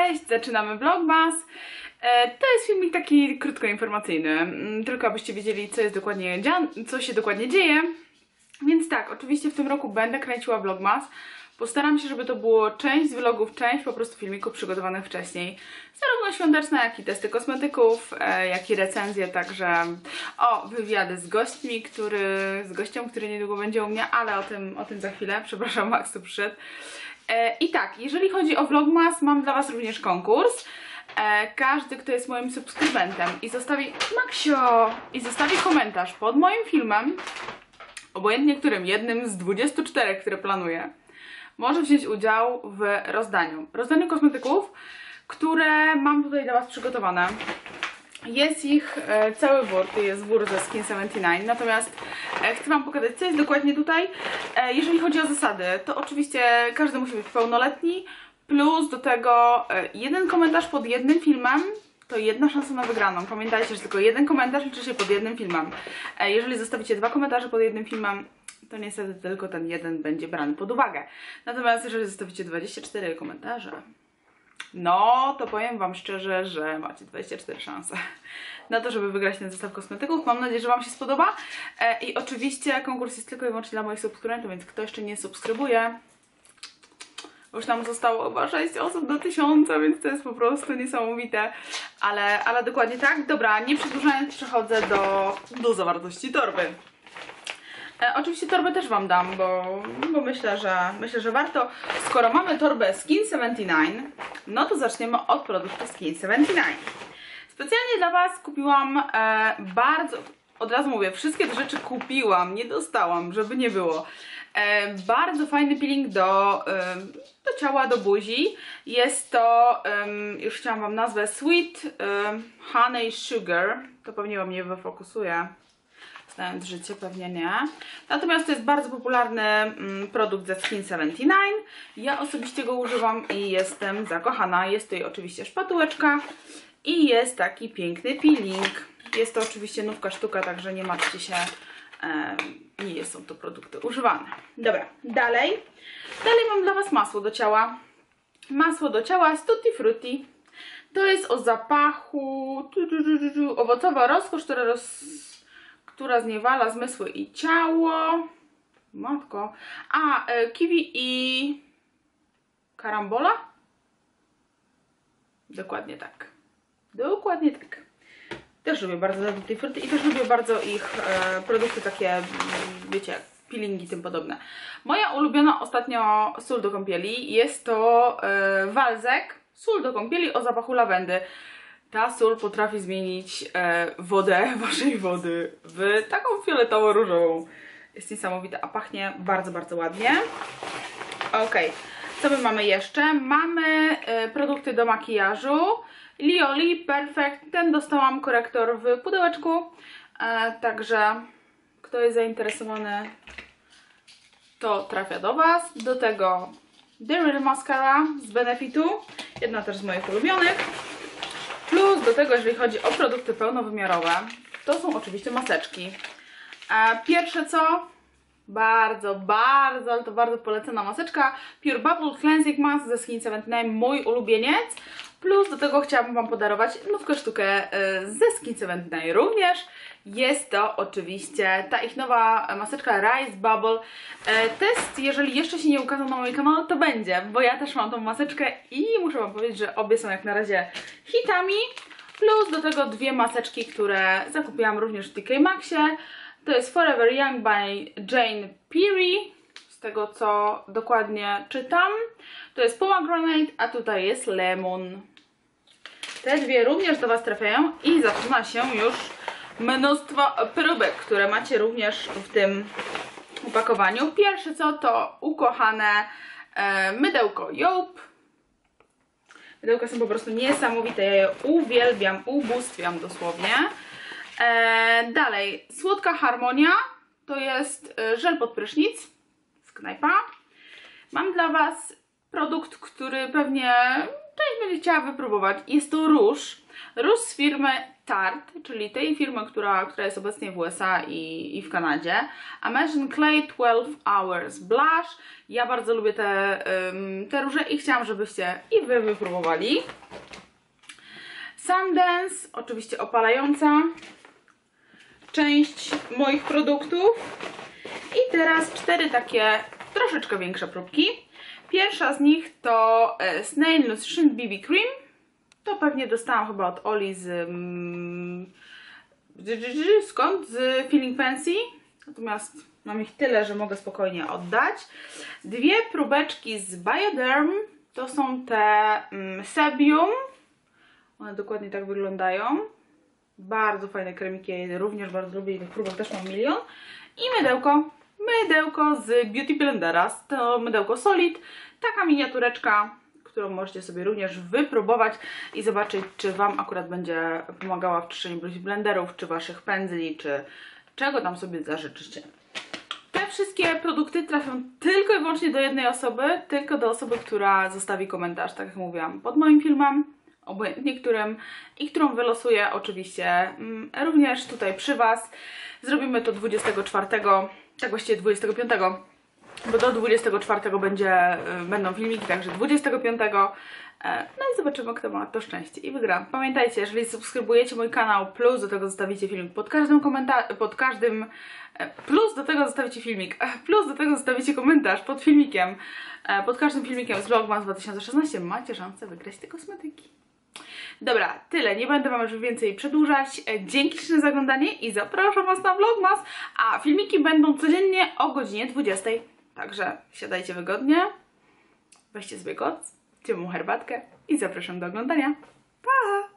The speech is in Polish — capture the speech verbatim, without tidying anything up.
Cześć, zaczynamy vlogmas. To jest filmik taki krótko informacyjny, tylko abyście wiedzieli, co jest dokładnie, co się dokładnie dzieje. Więc tak, oczywiście w tym roku będę kręciła vlogmas. Postaram się, żeby to było część z vlogów, część po prostu filmików przygotowanych wcześniej. Zarówno świąteczne, jak i testy kosmetyków, jak i recenzje, także o, wywiady z gośćmi, który, z gościem, który niedługo będzie u mnie, ale o tym, o tym za chwilę. Przepraszam, Max tu przyszedł. I tak, jeżeli chodzi o vlogmas, mam dla Was również konkurs. Każdy, kto jest moim subskrybentem i zostawi, Maksio, i zostawi komentarz pod moim filmem, obojętnie którym, jednym z dwudziestu czterech, które planuję, może wziąć udział w rozdaniu. Rozdaniu kosmetyków, które mam tutaj dla Was przygotowane. Jest ich e, cały wór, to jest wór ze Skin siedemdziesiąt dziewięć, natomiast e, chcę Wam pokazać, co jest dokładnie tutaj. E, jeżeli chodzi o zasady, to oczywiście każdy musi być pełnoletni, plus do tego e, jeden komentarz pod jednym filmem, to jedna szansa na wygraną. Pamiętajcie, że tylko jeden komentarz liczy się pod jednym filmem. E, jeżeli zostawicie dwa komentarze pod jednym filmem, to niestety tylko ten jeden będzie brany pod uwagę. Natomiast jeżeli zostawicie dwadzieścia cztery komentarze, no to powiem Wam szczerze, że macie dwadzieścia cztery szanse na to, żeby wygrać ten zestaw kosmetyków. Mam nadzieję, że Wam się spodoba. E, I oczywiście konkurs jest tylko i wyłącznie dla moich subskrybentów, więc kto jeszcze nie subskrybuje, już tam zostało chyba sześć osób do tysiąca, więc to jest po prostu niesamowite. Ale, ale dokładnie tak. Dobra, nie przedłużając, przechodzę do, do zawartości torby. E, oczywiście torbę też Wam dam, bo, bo myślę, że, myślę, że warto. Skoro mamy torbę Skin siedemdziesiąt dziewięć, no to zaczniemy od produktu Skin siedemdziesiąt dziewięć. Specjalnie dla Was kupiłam e, bardzo, od razu mówię, wszystkie te rzeczy kupiłam, nie dostałam, żeby nie było. E, bardzo fajny peeling do, e, do ciała, do buzi. Jest to, e, już chciałam Wam nazwę, Sweet e, Honey Sugar. To pewnie Wam nie wyfokusuje, znając życie, pewnie nie. Natomiast to jest bardzo popularny mm, produkt ze Skin siedemdziesiąt dziewięć. Ja osobiście go używam i jestem zakochana. Jest tutaj oczywiście szpatułeczka i jest taki piękny peeling. Jest to oczywiście nówka sztuka, także nie martwcie się, e, nie są to produkty używane. Dobra, dalej. Dalej mam dla Was masło do ciała. Masło do ciała z Tutti Frutti. To jest o zapachu tu, tu, tu, tu, tu, owocowa rozkosz, która roz... która zniewala zmysły i ciało. Matko. A, e, kiwi i karambola? Dokładnie tak. Dokładnie tak. Też lubię bardzo Tutti Frutti i też lubię bardzo ich e, produkty takie, wiecie, peelingi, tym podobne. Moja ulubiona ostatnio sól do kąpieli jest to e, Walzek, sól do kąpieli o zapachu lawendy. Ta sól potrafi zmienić e, wodę, waszej wody, w taką fioletowo-różową. Jest niesamowita, a pachnie bardzo, bardzo ładnie. Ok, co my mamy jeszcze? Mamy e, produkty do makijażu. Lioli Perfect. Ten dostałam korektor w pudełeczku. E, także kto jest zainteresowany, to trafia do Was. Do tego The Real Mascara z Benefitu. Jedna też z moich ulubionych. Plus do tego, jeżeli chodzi o produkty pełnowymiarowe, to są oczywiście maseczki. E, pierwsze co? Bardzo, bardzo, ale to bardzo polecana maseczka. Pure Bubble Cleansing Mask ze Skin siedemdziesiąt dziewięć, mój ulubieniec. Plus do tego chciałabym Wam podarować nówkę sztukę ze Skin siedemdziesiąt dziewięć również. Jest to oczywiście ta ich nowa maseczka Rice Bubble. Test, jeżeli jeszcze się nie ukazał na moim kanale, to będzie, bo ja też mam tą maseczkę i muszę Wam powiedzieć, że obie są jak na razie hitami. Plus do tego dwie maseczki, które zakupiłam również w T K Maxie. To jest Forever Young by Jane Peary, z tego co dokładnie czytam. To jest pomegranate, a tutaj jest lemon. Te dwie również do Was trafiają i zaczyna się już mnóstwo próbek, które macie również w tym opakowaniu. Pierwsze co to ukochane e, mydełko Joop. Mydełka są po prostu niesamowite, ja je uwielbiam, ubóstwiam dosłownie. E, dalej, Słodka Harmonia, to jest e, żel pod prysznic z Knajpa. Mam dla Was produkt, który pewnie część będzie chciała wypróbować. Jest to róż. Róż z firmy Tarte, czyli tej firmy, która, która jest obecnie w U S A i, i w Kanadzie. Imagine Clay twelve hours Blush. Ja bardzo lubię te, um, te róże i chciałam, żebyście i Wy wypróbowali. Sundance, oczywiście opalająca część moich produktów. I teraz cztery takie troszeczkę większe próbki. Pierwsza z nich to Snail Nutrition B B Cream. To pewnie dostałam chyba od Oli z... Mm, skąd? Z Feeling Fancy. Natomiast mam ich tyle, że mogę spokojnie oddać. Dwie próbeczki z Bioderm. To są te mm, Sebium. One dokładnie tak wyglądają. Bardzo fajne kremiki, ja je również bardzo lubię i tych próbek też mam milion. I mydełko. Mydełko z Beauty Blendera. To mydełko Solid. Taka miniatureczka, którą możecie sobie również wypróbować i zobaczyć, czy Wam akurat będzie pomagała w czyszczeniu Beauty Blenderów, czy Waszych pędzli, czy czego tam sobie zażyczycie. Te wszystkie produkty trafią tylko i wyłącznie do jednej osoby, tylko do osoby, która zostawi komentarz, tak jak mówiłam, pod moim filmem, obojętnie którym, i którą wylosuję oczywiście mm, również tutaj przy Was. Zrobimy to dwudziestego czwartego, tak właściwie dwudziestego piątego, bo do dwudziestego czwartego będzie, y, będą filmiki, także dwudziestego piątego. E, no i zobaczymy, kto ma to szczęście i wygra. Pamiętajcie, jeżeli subskrybujecie mój kanał, plus do tego zostawicie filmik pod każdym komentarzem, pod każdym, e, plus do tego zostawicie filmik, e, plus do tego zostawicie komentarz pod filmikiem, e, pod każdym filmikiem z Vlogmas dwa tysiące szesnaście macie szansę wygrać te kosmetyki. Dobra, tyle, nie będę Wam już więcej przedłużać. Dzięki śliczne za oglądanie i zapraszam Was na Vlogmas, a filmiki będą codziennie o godzinie dwudziestej. Także siadajcie wygodnie, weźcie sobie koc, ciepłą herbatkę i zapraszam do oglądania. Pa!